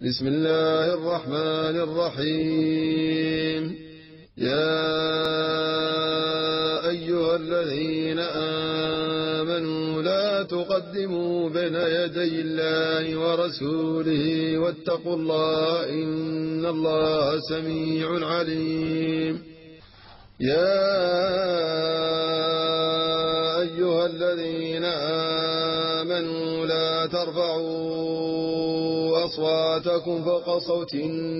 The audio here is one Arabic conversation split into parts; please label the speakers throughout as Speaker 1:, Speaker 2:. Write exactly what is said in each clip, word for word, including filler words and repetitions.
Speaker 1: بسم الله الرحمن الرحيم. يا أيها الذين آمنوا لا تقدموا بين يدي الله ورسوله واتقوا الله إن الله سميع عليم. يا أيها الذين آمنوا لا ترفعوا أصواتكم فوق صوت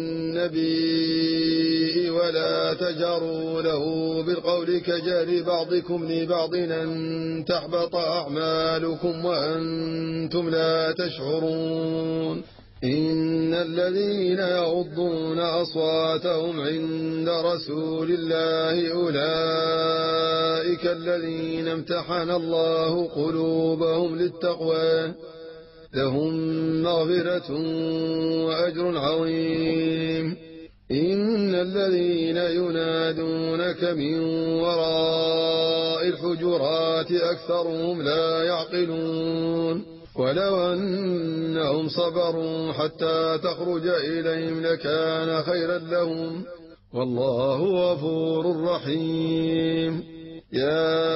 Speaker 1: النبي ولا تجروا له بالقول كجهر بعضكم لبعض أن تحبط أعمالكم وأنتم لا تشعرون. إن الذين يغضون أصواتهم عند رسول الله أولئك الذين امتحن الله قلوبهم للتقوى لهم مغفرة وأجر عظيم. إن الذين ينادونك من وراء الحجرات أكثرهم لا يعقلون. ولو أنهم صبروا حتى تخرج إليهم لكان خيرا لهم والله غفور رحيم. يا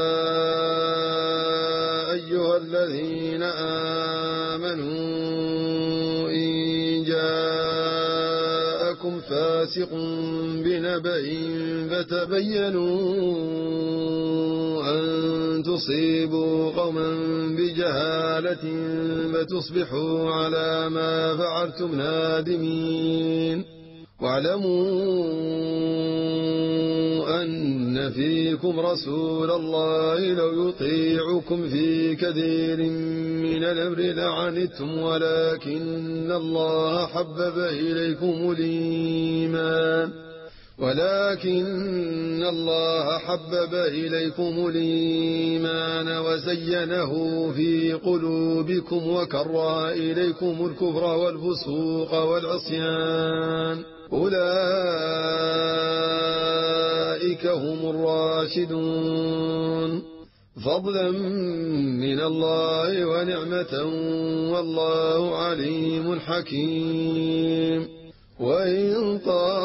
Speaker 1: أيها الذين آمنوا إن جاءكم فاسق بنبأ فتبينوا أن تصيبوا قوما بجهالة فتصبحوا على ما فعلتم نادمين. واعلموا أن فيكم رسول الله لو يطيعكم في كثير من الأمر لعنتم ولكن الله حبب إليكم الإيمان ولكن الله حبب إليكم الإيمان وزينه في قلوبكم وكره إليكم الكفر والفسوق والعصيان أولئك هم الراشدون فضلا من الله ونعمة والله عليم حكيم. وإن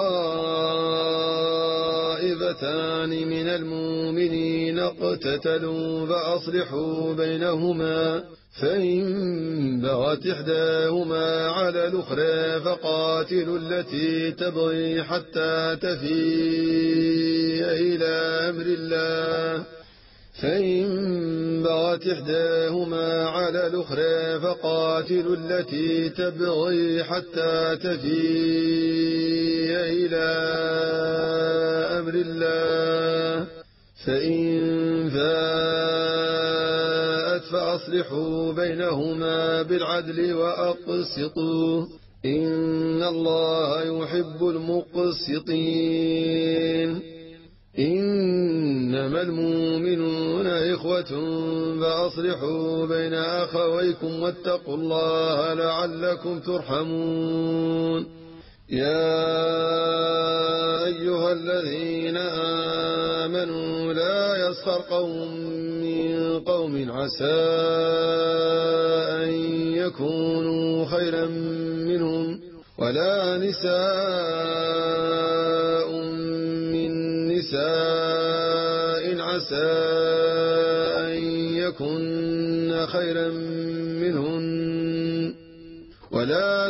Speaker 1: طائفتان من المؤمنين اقتتلوا فأصلحوا بينهما فإن بغت إحداهما على الأخرى فقاتلوا التي تبغي حتى تفيء إلى أمر الله فإن بغت إحداهما على الأخرى فقاتلوا التي تبغي حتى تفيء إلى أمر الله فإن فاءت فأصلحوا بينهما بالعدل وأقسطوا إن الله يحب المقسطين. إنما المؤمنون إخوة فأصلحوا بين أخويكم واتقوا الله لعلكم ترحمون. يا أيها الذين آمنوا لا يسخر قوم من قوم عسى أن يكونوا خيرا منهم ولا نساء من نساء عسى أن يكن خيرا منهن ولا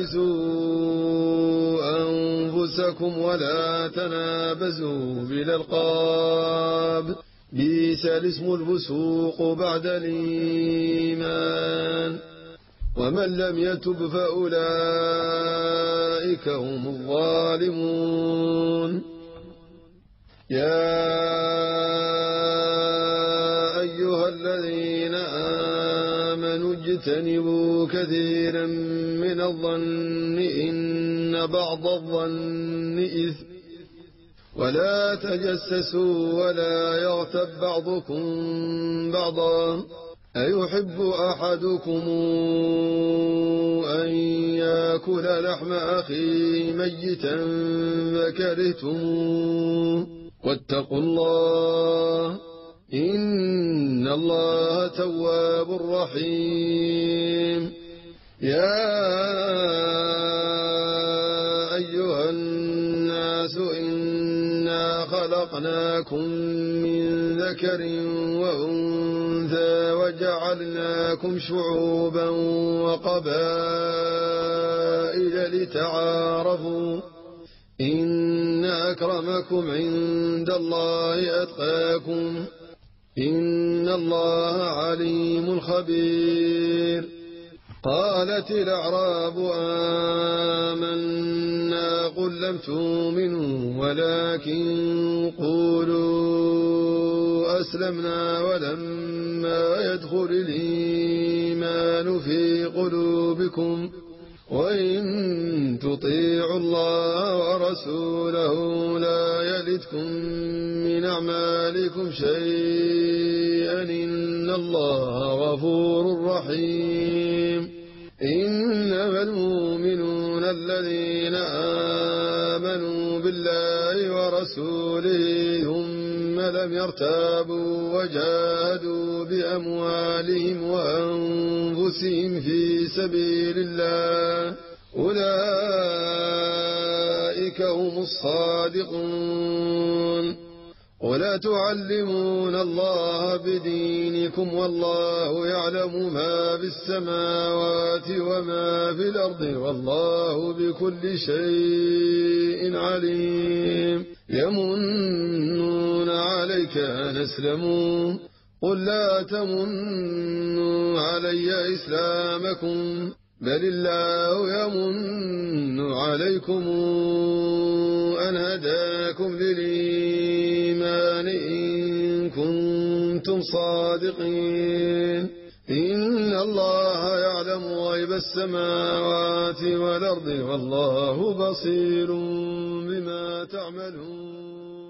Speaker 1: تلمزوا أنفسكم ولا تنابزوا بالألقاب بئس الاسم الفسوق بعد الإيمان ومن لم يتب فأولئك هم الظالمون. يا أيها الذين آمنوا اجتنبوا كثيرا من الظن إن بعض الظن إثم ولا تجسسوا ولا يغتب بعضكم بعضا أيحب أحدكم أن يأكل لحم أخيه ميتا فكرهتموه واتقوا الله إن الله تواب رحيم. يا خلقناكم من ذكر وأنثى وجعلناكم شعوبا وقبائل لتعارفوا إن أكرمكم عند الله أتقاكم إن الله عليم خبير. قالت الأعراب آمنا قل لم تؤمنوا ولكن قولوا أسلمنا ولما يدخل الإيمان في قلوبكم وإن تطيعوا الله ورسوله لا يلدكم من أعمالكم شيئا إن الله غفور رحيم. إنما المؤمنون الذين آمنوا بالله ورسوله ثم لم يرتابوا وجاهدوا بأموالهم وأنفسهم في سبيل الله أولئك هم الصادقون. ولا تعلمون الله بدينكم والله يعلم ما في السماوات وما في الأرض والله بكل شيء عليم. يمنون عليك أن أسلموا قل لا تمنوا علي إسلامكم بل الله يمن عليكم أن هداكم للإيمان إن كنتم صادقين. إن الله يعلم غيب السماوات والأرض والله بصير بما تعملون.